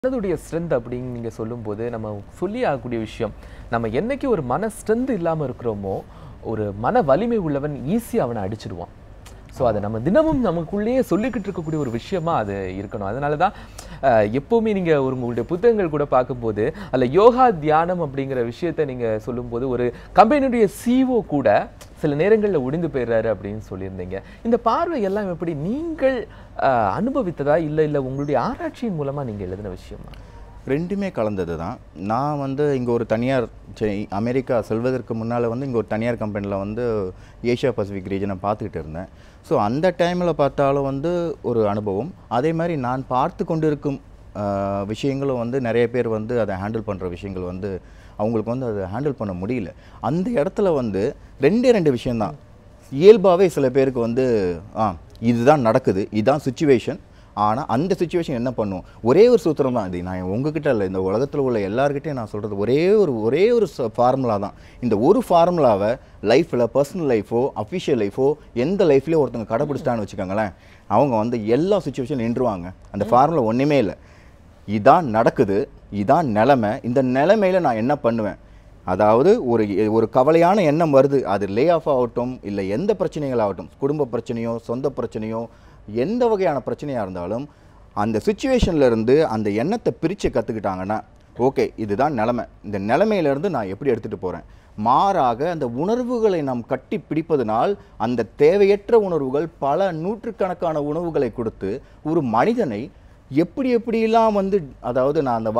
மனதுடைய strength அப்படின்னு நீங்க சொல்லும்போது நம்ம சொல்லி ஆகக்கூடிய விஷயம், நம்ம என்னைக்கு ஒரு மன ஸ்ட்ரென்த் இல்லாம இருக்கிறோமோ, ஒரு மன வலிமை உள்ளவன் ஈஸியா அவனை அடிச்சிடுவான். ஸோ அதை நம்ம தினமும் நமக்குள்ளேயே சொல்லிக்கிட்டு இருக்கக்கூடிய ஒரு விஷயமா அது இருக்கணும். அதனால தான் எப்போவுமே நீங்கள் உங்களுடைய புத்தகங்கள் கூட பார்க்கும்போது அதில் யோகா தியானம் அப்படிங்கிற விஷயத்தை நீங்கள் சொல்லும்போது ஒரு கம்பெனியுடைய சிஓ கூட சில நேரங்களில் ஒடிந்து போயிடுறாரு அப்படின்னு சொல்லியிருந்தீங்க. இந்த பார்வை எல்லாம் எப்படி நீங்கள் அனுபவித்ததா இல்லை உங்களுடைய ஆராய்ச்சியின் மூலமாக நீங்கள் எழுதின விஷயமா? ரெண்டுமே கலந்தது தான். நான் வந்து இங்கே ஒரு தனியார் அமெரிக்கா செல்வதற்கு முன்னால் வந்து இங்கே ஒரு தனியார் கம்பெனியில் வந்து ஏஷியா பசிபிக் ரீஜனை பார்த்துக்கிட்டு இருந்தேன். ஸோ அந்த டைமில் பார்த்தாலும் வந்து ஒரு அனுபவம். அதே மாதிரி நான் பார்த்து கொண்டிருக்கும் விஷயங்களும் வந்து நிறைய பேர் வந்து அதை ஹேண்டில் பண்ணுற விஷயங்கள் வந்து அவங்களுக்கு வந்து அதை ஹேண்டில் பண்ண முடியல. அந்த இடத்துல வந்து ரெண்டு விஷயந்தான். இயல்பாகவே சில பேருக்கு வந்து இதுதான் நடக்குது, இதுதான் சுச்சுவேஷன். ஆனால் அந்த சுச்சுவேஷன் என்ன பண்ணும், ஒரே ஒரு சூத்திரம் தான். இது நான் உங்ககிட்ட இல்லை, இந்த உலகத்தில் உள்ள எல்லாருக்கிட்டையும் நான் சொல்கிறது ஒரே ஒரு ஃபார்முலா தான். இந்த ஒரு ஃபார்முலாவை லைஃப்பில் பர்சனல் லைஃபோ அஃபிஷியல் லைஃபோ எந்த லைஃப்லேயோ ஒருத்தங்க கடைப்பிடிச்சிட்டான்னு வச்சுக்கோங்களேன், அவங்க வந்து எல்லா சுச்சுவேஷன் நின்றுவாங்க. அந்த ஃபார்முலா ஒன்றுமே இல்லை. இதான் நடக்குது, இதான் நிலைமை, இந்த நிலைமையில் நான் என்ன பண்ணுவேன். அதாவது ஒரு கவலையான எண்ணம் வருது, அது லே ஆஃப் ஆகட்டும் இல்லை எந்த பிரச்சனைகள் ஆகட்டும், குடும்ப பிரச்சனையோ சொந்த பிரச்சனையோ எந்த வகையான பிரச்சனையாக இருந்தாலும் அந்த சுச்சுவேஷன்லேருந்து அந்த எண்ணத்தை பிரித்து கற்றுக்கிட்டாங்கன்னா ஓகே இதுதான் நிலைமை, இந்த நிலைமையிலேருந்து நான் எப்படி எடுத்துகிட்டு போகிறேன். மாறாக அந்த உணர்வுகளை நாம் கட்டி பிடிப்பதனால் அந்த தேவையற்ற உணர்வுகள் பல நூற்றுக்கணக்கான உணவுகளை கொடுத்து ஒரு மனிதனை எப்படியெல்லாம் வந்து, அதாவது நான் அந்த